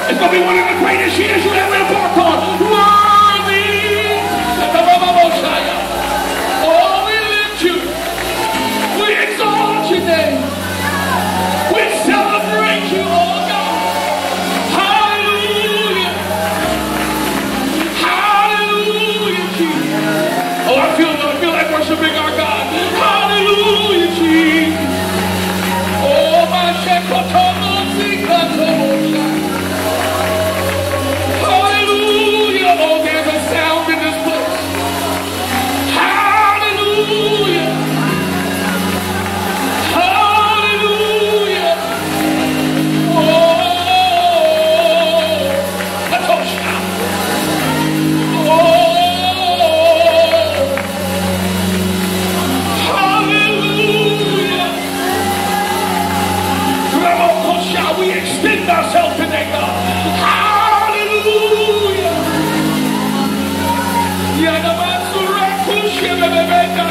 It's going to be one of the greatest years you ever embarked on. Worthy. Oh, we lift you. We exalt your name. We celebrate you, oh God. Hallelujah. Hallelujah, Jesus. Oh, I feel like worshiping our God. Hallelujah, Jesus. Oh, my Shekotomo, Sikotomo. Hallelujah. Oh, there's a sound in this place. Hallelujah. Hallelujah. Oh, let's all shout. Oh, hallelujah. Shall we extend ourselves today, God? Hallelujah.